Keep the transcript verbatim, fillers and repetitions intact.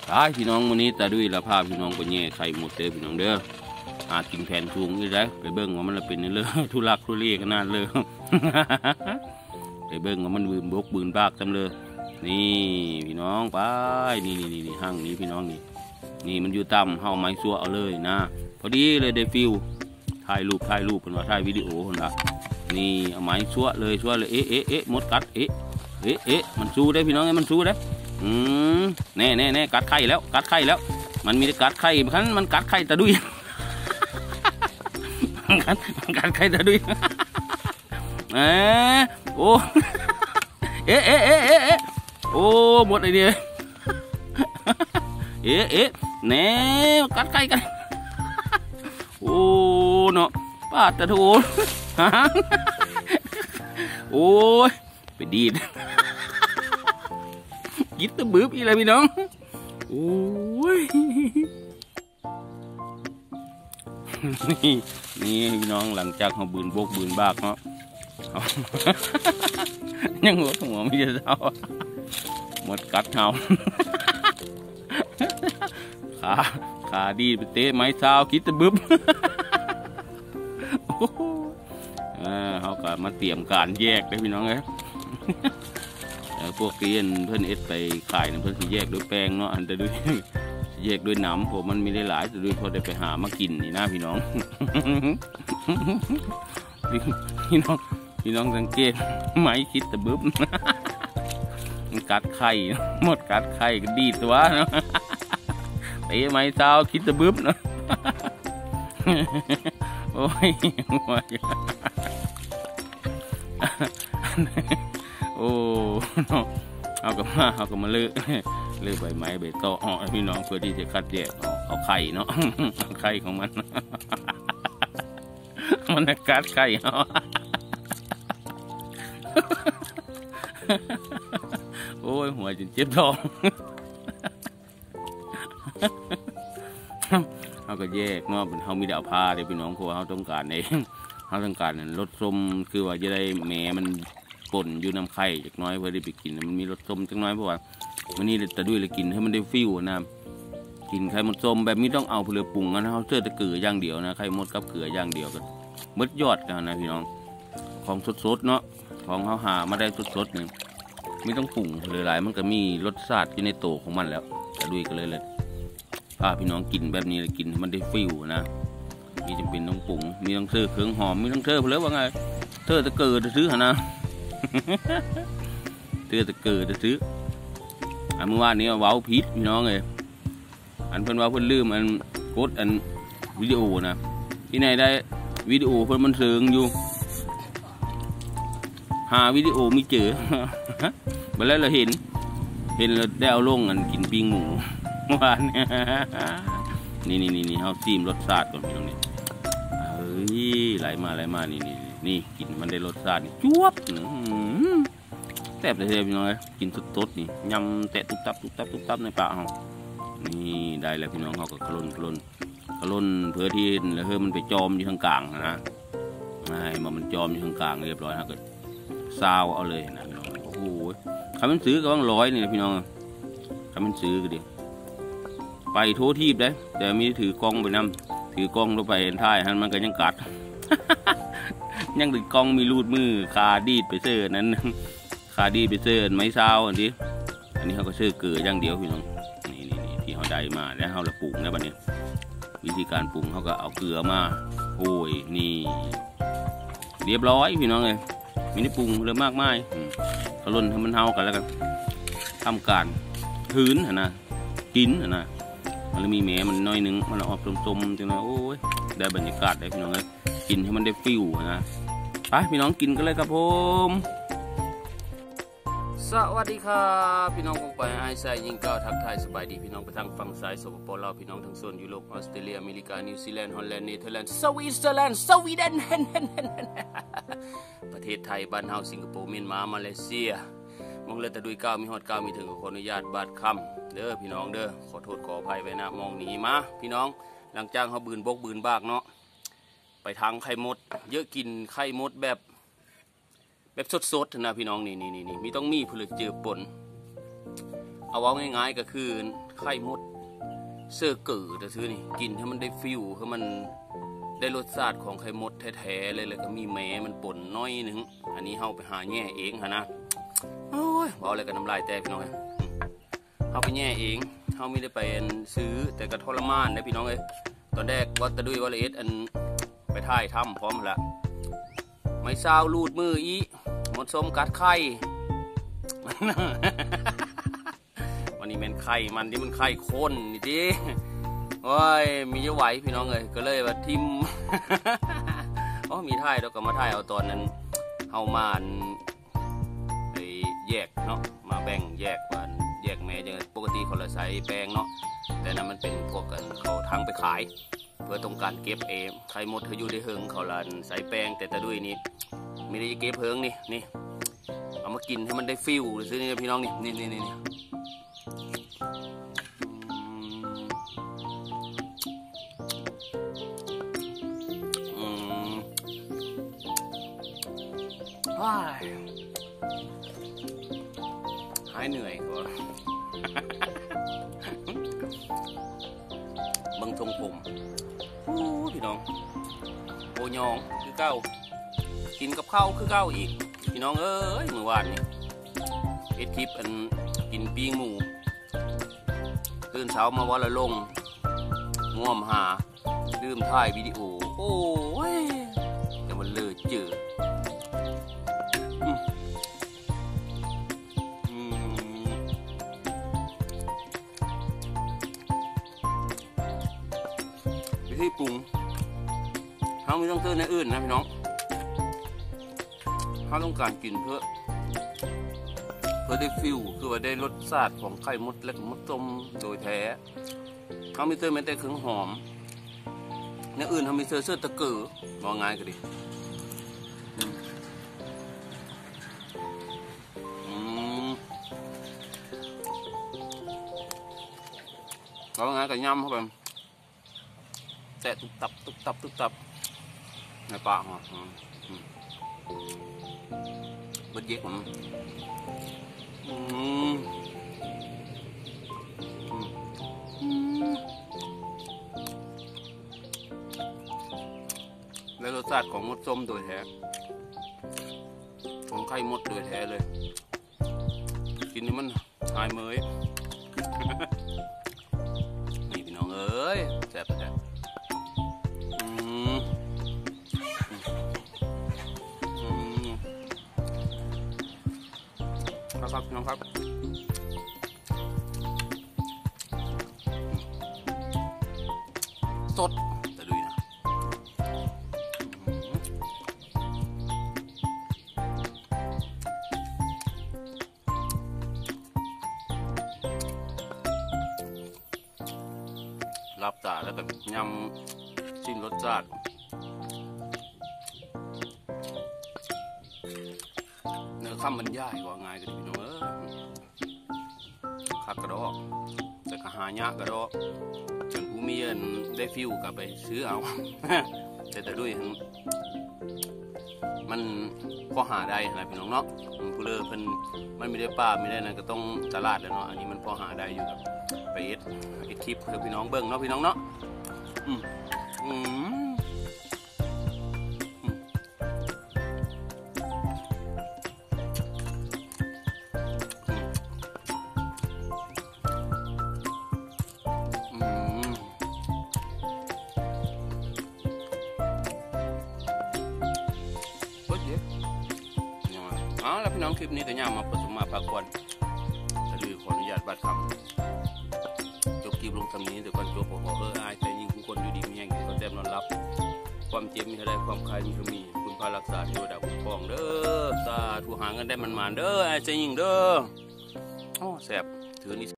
ตายพี่น้องวันนี้ตาด้วยละภาพพี่น้องก็แย่ไข่หมดเด้อพี่น้องเด้ออากินแผ่นสูงนี่ได้ไปเบิ้งว่ามันเป็นเรื่องทุลักทุเลขนาดเลยไปเบิ้งว่ามันบืนบกบืนบากจำเลยนี่พี่น้องไปนี่นี่นี่ห้างนี้พี่น้องนี่นี่มันอยู่ต่ำเฮาไม้ซัวเอาเลยนะพอดีเลยได้ฟิวถ่ายรูปถ่ายรูปเป็นว่าถ่ายวิดีโอคนละนี่เอาไม้ซัวเลยซัวเลยเอ๊ะเอ๊ะเอ๊ะมดกัดเอ๊ะเอ๊ะเอ๊ะมันสู้ได้พี่น้องมันสู้ได้อืมแน่แน่แน่กัดไข่แล้วกัดไข่แล้วมันมีกัดไข่มันมันกัดไข่ตะดุยมันกัดมันกัดไข่ตะดุยเอ๊ะโอ้เอ๊ะเอ๊ะเอ๊ะเอ๊ะโอ้หมดไอเดียเอ๊ะเอ๊ะแน่กัดไข่กันโอ้เนาะป้าตะโถโอ้ยไปดีดยิดตะบื้ออีอะไรพี่น้องโอ้ยนี่นี่พี่น้องหลังจากเขาบืนบกบืนบากเนาะยังหัวหัวไม่จะเศร้าหมดกัดเขาขาขาดีไปเตะไม้เท้าคิดตะบื้อเขาก็มาเตรียมการแยกได้พี่น้องเลยพวกเรียนเพื่อนเอสไปขายเพื่อนที่แยกด้วยแป้งเนาะอันแต่ด้วยแยกด้วยน้ำผมมันมีได้หลายแต่ด้วยพอได้ไปหามากินนี่นะพี่น้องพี่น้องพี่น้องสังเกตไม้คิดตะบึ้มมันกัดไข่หมดกัดไข่ก็ดีตัวเนาะไอ้ไม้เท้าคิดตะบึ้มเนาะโอ้ยโอ้เอากับมาเอากับมาเลือกเลือกใบไม้ใบตออ๋อพี่น้องเพื่อที่จะคัดแยกเอาไข่เนาะเอาไข่ของมันมันกัดไข่เอาโอ้ยหัวจนเจ็บท้องเขาก็แยกเนาะเป็นเขามีดาวพาเลยพี่น้องเพราะเขาต้องการเองเขาต้องการลดส้มคือว่าจะได้แม่มันป่นอยู่น้ำไข่จากน้อยเพื่อได้ไปกินมันมีรสส้มจากน้อยเพราะว่าวันนี้แต่ด้วยเลยกินให้มันได้ฟิวนะกินไข่มดส้มแบบนี้ต้องเอาเปลือกปรุงนะเขาเชื่อตะเกืออย่างเดียวนะไข่มดกับเกลืออย่างเดียวกันมดยอดกันนะพี่น้องของสดๆเนาะของเขาหามาได้สดๆเนี่ยไม่ต้องปรุงเลยหลายมันก็มีรสชาติอยู่ในโตของมันแล้วแต่ด้วยก็เลยเลยพาพี่น้องกินแบบนี้กินมันได้ฟิวนะมีจำเป็นต้องปรุงมีต้องเชื่อเครื่องหอมมีต้องเชื่อเพลือว่าไงเชื่อตะเกือจะซื้อหานะเตือตะเกิดจะซื้ออันเมื่อวานนี้เว้าพิษพี่น้องเลยอันเพิ่นว่าเพิ่นลืมอันโคตรอันวิดีโอนะที่ไหนได้วิดีโอเพิ่นมันเสริงอยู่หาวิดีโอไม่เจอมาแล้วเราเห็นเห็นเราได้เอาลงอันกินปิ้งหมูเมื่อวานนี่นี่นี่นี่เขาซีมรสชาติก่อนพี่น้องนี่เฮ้ยไหลมาไหลมานี่นี่นี่กินมันได้รสชาติจวบแซ่บเลยพี่น้องกินสดๆนี่ยำแตะตุ๊บตับตุ๊บตับตุ๊บตับในปากเขานี่ได้แล้วพี่น้องเขาก็คลุนคลุนคลุนเพื่อที่แล้วเฮ้ยมันไปจอมอยู่ทางกลางนะไอ้มามันจอมอยู่ทางกลางเรียบร้อยนะก็ซาวเอาเลยนะพี่น้องโอ้โหคำมันซื้อก็ต้องร้อยนี่นะพี่น้องคำมันซื้อก็ดีไปโทษทีบได้แต่มีถือกล้องไปนำถือกล้องลงไปเห็นท้ายฮันมันก็ยังกัดยังติดกล้องมีรูดมือคาดีดไปเสื้อนั้นคาดีดไปเสื้อไม้เท้าอันนี้อันนี้เขาก็เสื้อเกลืออย่างเดียวพี่น้องนี่นี่นี่ที่เขาได้มาแล้วเขาละปรุงนะบัดนี้วิธีการปรุงเขาก็เอาเกลือมาโอ้ยนี่เรียบร้อยพี่น้องเลยไม่ได้ปรุงเลยมากมายเขาล่นให้มันเท่ากันแล้วกันทำการพื้นนะกินนะมันมีแหมมันน้อยนึงมันออกส้มๆจังเลยโอ้ยได้บรรยากาศได้พี่น้องเลยกินให้มันได้ฟิวนะไปพี่น้องกินกันเลยครับผมสวัสดีครับพี่น้องกงไปไอซ์ไซยิงเก้าทักทายสบายดีพี่น้องไปทางฝั่งซ้ายสปปลาวพี่น้องทางโซนยุโรปออสเตรเลียอเมริกานิวซีแลนด์ฮอลแลนด์เนเธอร์แลนด์สวิตเซอร์แลนด์สวีเดนประเทศไทยบ้านเฮาสิงคโปร์เมียนมามาเลเซียมองเลยแต่ดุยเก้ามีฮอดเก้ามีถึงขออนุญาตบาดคำเด้อพี่น้องเด้อขอโทษขออภัยไว้นะมองหนีมาพี่น้องหลังจากเขาบืนบกบืนบากเนาะไปทางไข่มดเยอะกินไข่มดแบบแบบสดๆนะพี่น้องนี่นี่นี่มีต้องมีผลึกเจือปนเอาไว้ง่ายๆก็คือไข่มดเสื้อเกิดจะซื้อนี่กินให้มันได้ฟิวให้มันได้รสชาติของไข่มดแท้ๆเลยแล้วก็มีแม้มันป่นน้อยหนึ่งอันนี้เฮาไปหาแง่เองฮะนะโอ้ยบอกอะไรกันน้ำลายแตกพี่น้องเฮาไปแง่เองเฮาไม่ได้ไปซื้อแต่ก็ทรมานนะพี่น้องเอ้ยตอนแรกวัดตะดุยวัดละเอ็ดอันไปถ่ายทำพร้อมละไม่ซาวลูดมืออีหมดส้มกัดไข่วันนี้เป็นไข่มันที่มันไข่ข้นนี่ดิโอ้ยมีเยอะไหวพี่น้องเลยก็เลยว่าทิมอ๋อมีถ่ายแล้วก็มาถ่ายเอาตอนนั้นเฮามาไอ้แยกเนาะมาแบ่งแยกว่าแยกแม่ยังปกติเขาเลยใส่แป้งเนาะแต่นั้นมันเป็นพวกกันเขาทั้งไปขายเพื่อต้องการเก็บเองไข่มดเขาอยู่ในเฮิงเขาลันใส่แป้งแต่ตะดุยนี่ไม่ได้เก็บเฮิงนี่นี่เอามากินให้มันได้ฟิลซื้อนี่พี่น้องนี่นี่นี่นี่หายเหนื่อยก่อนบังทงผมพี่น้องโอยองคือเก้ากินกับข้าวคือเก้าอีกพี่น้องเอ้ยเมื่อวานนี่เอ็ดคลิปอันกินปิ้งหมูตื่นเช้ามาวันละลงง่วมหาลืมถ่ายวิดีโอโอ้ยแต่มันเลยเจอที่ปรุงเขาไม่ต้องซื้อในอื่นนะพี่น้องเขาต้องการกินเพื่อเพื่อได้ฟิลคือว่าได้รสชาติของไข่มดและมดต้มโดยแท้เขาไม่ซื้อแม้แต่เครื่องหอมในอื่นเขาไม่ซื้อเสื้อตะเกียบมองง่ายก็ดีมองง่ายก็ย่ำเข้าไปแต่ตุบตับตุบตับตุบตับในปากอ่ะเบิดเย็กผมและรสชาติของมดส้มโดยแท้ของไข่มดโดยแท้เลยกินนี่มันหายเมยนี่พี่น้องเอ้ยแซ่บแท้ครับน้องครับสดแต่ดูนะรับตาแล้วก็ยำชิมรสชาติเนื้อข้ามมันย่ายว่าง่ายกันพี่น้องเออคักกระดอกแต่กระหายากกระดอกจนผู้มีเงินได้ฟิวกับไปซื้อเอาแต่แต่ด้วยมันพอหาได้อะไรพี่น้องเนาะผู้เลิศเพิ่นมันไม่ได้ป้าไม่ได้นั่นก็ต้องตลาดแล้วเนาะอันนี้มันพอหาได้อยู่ครับไปเอ็ดเอ็ดคลิปให้พี่น้องเบิ่งเนาะพี่น้องเนาะอืมอืมเอาแล้วพี่น้องคลิปนี้ก็ย่ามาผสมมาพักผ่อนก็คือขออนุญาตบัดคำจบคลิปลงทำนี้แต่ก่อนจบผมขอเอออายแต่ยิ่งทุกคนอยู่ดีมีแห่งเขาแต้มนอนรับความเจ็บมีอะไรความคลายมีมีคุณพารักษาเทวดาคุ้มครองเด้อสาธุหาเงินได้มันมาเด้อไอ้ใจยิ่งเด้อโอ้แสบถือนี่